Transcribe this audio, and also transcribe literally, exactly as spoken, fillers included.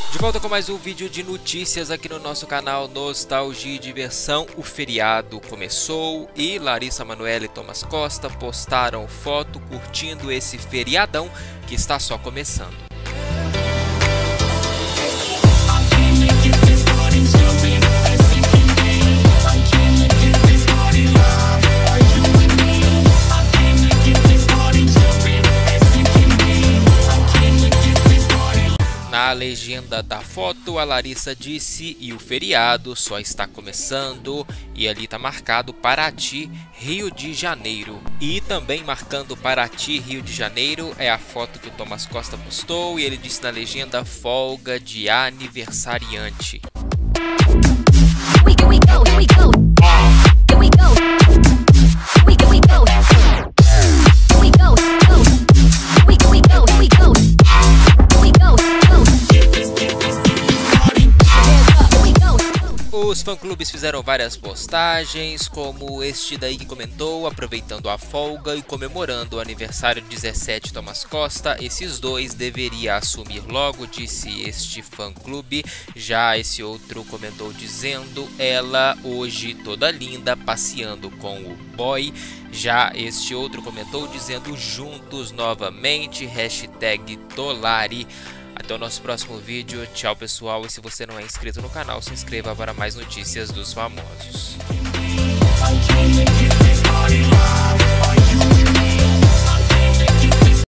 De volta com mais um vídeo de notícias aqui no nosso canal Nostalgia e Diversão. O feriado começou e Larissa Manoela e Thomas Costa postaram foto curtindo esse feriadão que está só começando. Na legenda da foto, a Larissa disse: e o feriado só está começando, e ali está marcado Paraty, Rio de Janeiro. E também marcando Paraty, Rio de Janeiro, é a foto que o Thomas Costa postou, e ele disse na legenda: folga de aniversariante. Os fã-clubes fizeram várias postagens, como este daí que comentou: aproveitando a folga e comemorando o aniversário de dezessete Thomas Costa, esses dois deveria assumir logo, disse este fã-clube. Já esse outro comentou dizendo: ela hoje toda linda, passeando com o boy. Já este outro comentou dizendo: juntos novamente, hashtag Tolari. Até o nosso próximo vídeo. Tchau, pessoal. E se você não é inscrito no canal, se inscreva para mais notícias dos famosos.